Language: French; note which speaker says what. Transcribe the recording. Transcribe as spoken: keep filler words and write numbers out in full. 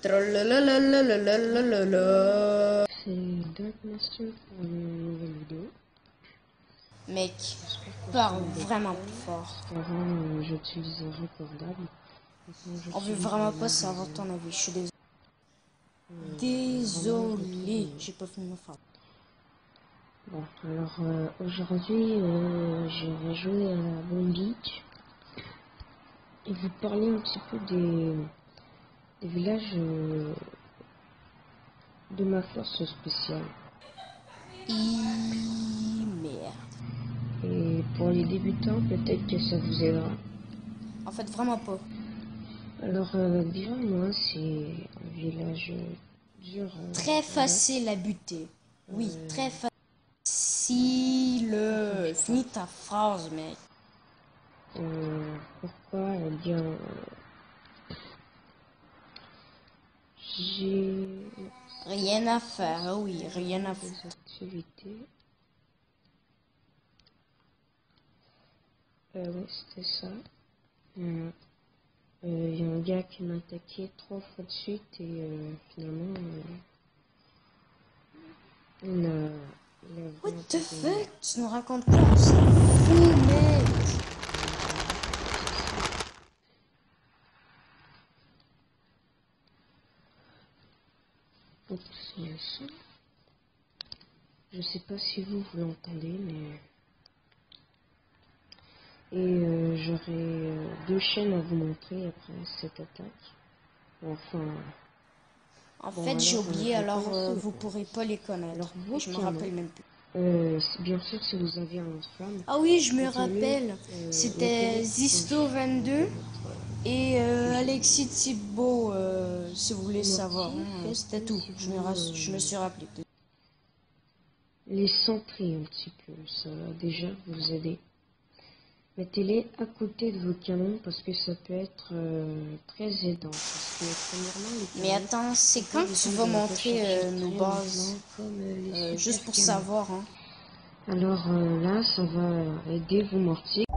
Speaker 1: Trololololololololo.
Speaker 2: C'est Dark Master pour une nouvelle vidéo.
Speaker 1: Mec,
Speaker 2: J'espère que
Speaker 1: parle
Speaker 2: ça va
Speaker 1: vraiment
Speaker 2: bien.
Speaker 1: plus fort.
Speaker 2: Avant, euh, j'utilisais un recordable.
Speaker 1: On veut vraiment pas savoir ton avis, je suis désolé. Désolé, j'ai pas fini ma phrase.
Speaker 2: Bon, alors euh, aujourd'hui, euh, je vais jouer à la Bomb Beach et vous parler un petit peu des, des villages euh, de ma force spéciale.
Speaker 1: Ih, merde.
Speaker 2: Et pour les débutants, peut-être que ça vous aidera.
Speaker 1: En fait, vraiment pas.
Speaker 2: Alors, euh, déjà, moi, c'est un village dur. euh,
Speaker 1: Très
Speaker 2: à
Speaker 1: facile à buter. Oui,
Speaker 2: Euh,
Speaker 1: très facile. Finis ta phrase, mec.
Speaker 2: Euh, pourquoi Eh bien, euh, j'ai
Speaker 1: Rien à faire, ah oui, rien à
Speaker 2: des
Speaker 1: foutre.
Speaker 2: activités. Euh, ouais, c'était ça. Il euh, y a un gars qui m'a attaqué trois fois de suite et euh, finalement, euh, il a, il a
Speaker 1: What
Speaker 2: vraiment
Speaker 1: the
Speaker 2: pas gagné.
Speaker 1: fuck? Tu nous racontes quoi? On s'en fout, mec.
Speaker 2: Donc, c'est le son. Je sais pas si vous, vous l'entendez, mais... Et euh, j'aurai euh, deux chaînes à vous montrer après cette attaque. Enfin...
Speaker 1: En
Speaker 2: Bon,
Speaker 1: fait, j'ai
Speaker 2: alors,
Speaker 1: oublié,
Speaker 2: euh,
Speaker 1: alors
Speaker 2: commencer.
Speaker 1: euh, vous pourrez pas les connaître.
Speaker 2: Alors,
Speaker 1: Et
Speaker 2: vos
Speaker 1: je me
Speaker 2: canons,
Speaker 1: rappelle même plus.
Speaker 2: euh, bien sûr, si vous avez un flamme,
Speaker 1: Ah oui, je me
Speaker 2: mettez-le,
Speaker 1: rappelle.
Speaker 2: euh,
Speaker 1: C'était
Speaker 2: mettez-le
Speaker 1: Zisto
Speaker 2: proche de
Speaker 1: vingt-deux
Speaker 2: votre
Speaker 1: et euh,
Speaker 2: fusil.
Speaker 1: Alexis Thibault, euh, si vous voulez savoir.
Speaker 2: Mortier,
Speaker 1: Hein, C'était
Speaker 2: faites
Speaker 1: tout.
Speaker 2: si
Speaker 1: Je me,
Speaker 2: vous
Speaker 1: ras- je me
Speaker 2: euh,
Speaker 1: suis rappelé.
Speaker 2: les centrez un petit peu, ça va déjà vous aider. Mettez-les à côté de vos canons parce que ça peut être euh, très aidant. Parce que premièrement, les
Speaker 1: Mais
Speaker 2: canons,
Speaker 1: attends, c'est
Speaker 2: on peut
Speaker 1: quand
Speaker 2: les
Speaker 1: tu
Speaker 2: vendre
Speaker 1: vas
Speaker 2: à
Speaker 1: montrer
Speaker 2: recharger
Speaker 1: euh, nos
Speaker 2: très
Speaker 1: bases?
Speaker 2: lentement comme euh, les
Speaker 1: Euh,
Speaker 2: super
Speaker 1: juste pour
Speaker 2: canons.
Speaker 1: savoir, hein.
Speaker 2: Alors euh, là, ça va aider vos mortiers.